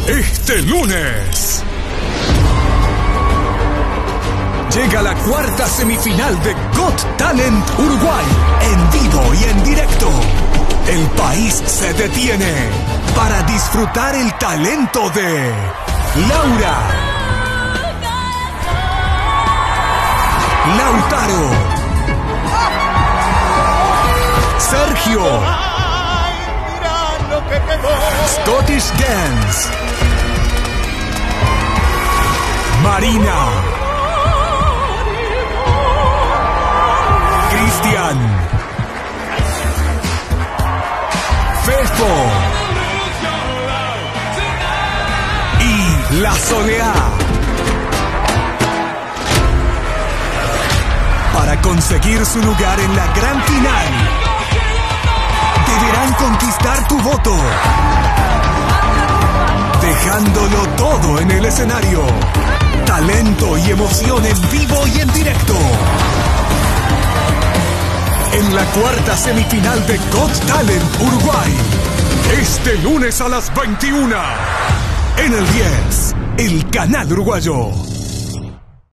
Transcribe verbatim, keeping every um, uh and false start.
Este lunes llega la cuarta semifinal de Got Talent Uruguay, en vivo y en directo. El país se detiene para disfrutar el talento de Laura, Lautaro, Sergio, Scottish Dance, Marina, Cristian, Fefo y La Soleá. Para conseguir su lugar en la gran final, deberán conquistar tu voto, dejándolo todo en el escenario. Talento y emoción en vivo y en directo. En la cuarta semifinal de Got Talent Uruguay, este lunes a las veintiuna, en el diez, el canal uruguayo.